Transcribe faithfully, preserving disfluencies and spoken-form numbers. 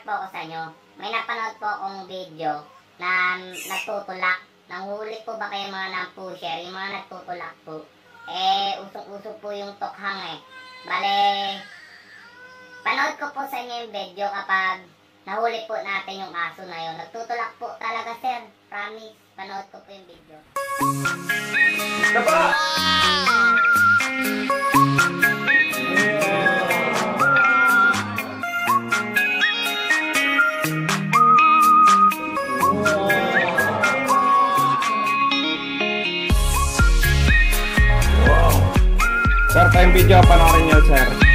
po ako sa inyo. May napanood po akong video na nagtutulak. Nanghuli po ba kayo mga non-pusher? Yung mga nagtutulak po. Eh, usok-usok po yung tokhang eh. Bale, panood ko po sa inyo yung video kapag nahuli po natin yung aso na yun. Nagtutulak po talaga, sir. Promise. Panood ko po yung video. Dapa! Sir, tayong video, panoorin nyo, sir.